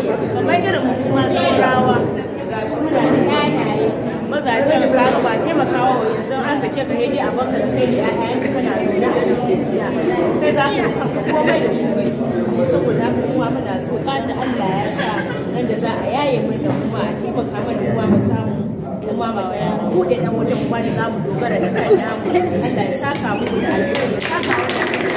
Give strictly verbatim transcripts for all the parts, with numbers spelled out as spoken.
kamar irin mu kuma saurawa ga shi muna da ƴaƴaye mazajen kaga ba taimakawa wa yanzu an sake ka yadi a baka da kai da ƴaƴayen ka kana zaune a cikin gida kai za ka kafa komai da su kuma saboda haka kuma muna so ba da Allah ya sa wanda za a yaye mun da kuma a taimaka mana kuma mu samu kuma ba ya bude dan wajen kuma da zamu dogara da kai namu Allah ya saka mu da alheri ya saka mu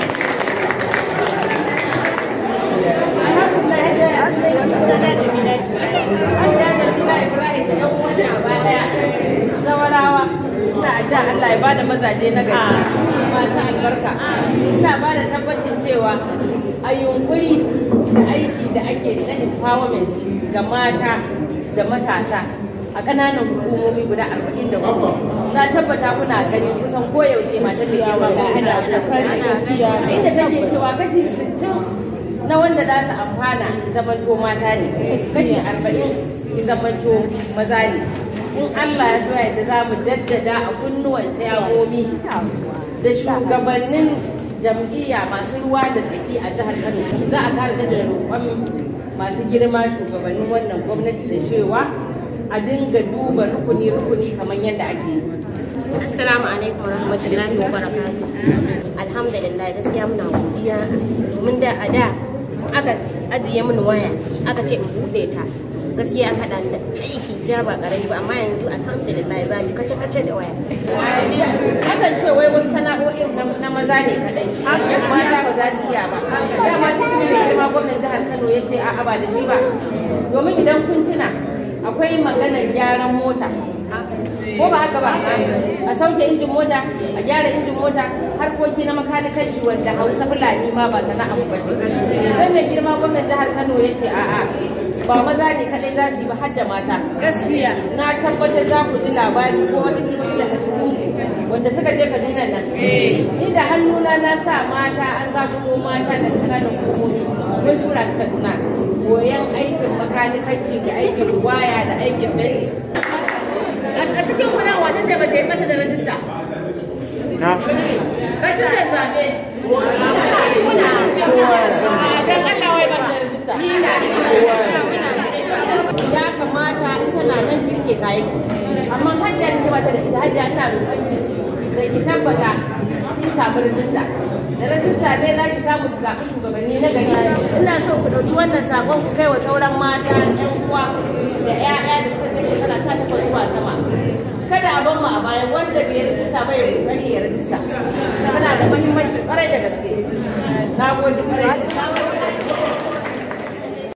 zawarawa ina adda Allah ya bada mazaje na gari masu albarka ina bada tabbacin cewa a yunkuri da aiki da ake na empowerment ga mata da matasa a ƙananan hukumomi guda arba'in da uku na tabbata kuna gani kusan koyaushe mata da girma ba inda take cewa kashi sittin na wanda za su amfana zamanto mata ne kashi arba'in zamanto maza ne in Allah ya so yadda za mu jaddada a kunnuwan tayagomi da shugabannin jam'iyya masu ruwa da tsaki a jihar Kano za a ƙara jaddada roƙon masu girma shugabannin wannan gwamnati da cewa a dinga duba rukuni-rukuni kamar yadda ake yi. Assalamu alaikum warahmatullahi wabarakatuh. Alhamdulillah gaskiya muna godiya domin da a da aka ajiye min waya aka ce in bude ta gaskiya an haɗa da aiki ja ba ƙarami ba amma yanzu alhamdulillah za mu kace kace da waya. Akan ce wai wasu sana'o'in na maza ne kadai yan mata ba za su iya ba. Dama cikin da girma gwamnan jihar Kano ya ce a'a ba da shi ba domin idan kun tuna akwai maganar gyaran mota ko ba haka ba a sauke injin mota a gyara injin mota harkoki na makanikanci wanda Hausa Fulani ma ba sana'a ba ce sai mai girma gwamnan jihar Kano ya ce a'a ba maza ne kadai za su yi ba har da mata gaskiya na tabbatar za ku ji labari ko wata wasu daga cikin wanda suka je Kaduna nan ni da hannuna na sa mata an zaɓo mata daga ƙananan hukumomi mun tura su Kaduna koyan aikin makanikanci da aikin ruwaya da aikin fenti a cikin kuna wata ce ba ta yi mata da rajista rajistar zaɓe don Allah wai ba ta da rajista ya kamata in tana nan kirke kayan ki amma hajjiya ce ba ta da ita hajjiya ina roƙon ki da ki tabbata kin samu rajista da rajista ne za ki samu zaɓi shugabanni na gari ina so ku ɗauki wannan saƙon ku kai wa sauran mata ƴan uwa da ƴaƴa da suka kai shekara sha takwas zuwa sama kada a ban mu a baya wanda bai rajista ba ya kokari ya rajista tana da muhimmanci kwarai da gaske na gode kwarai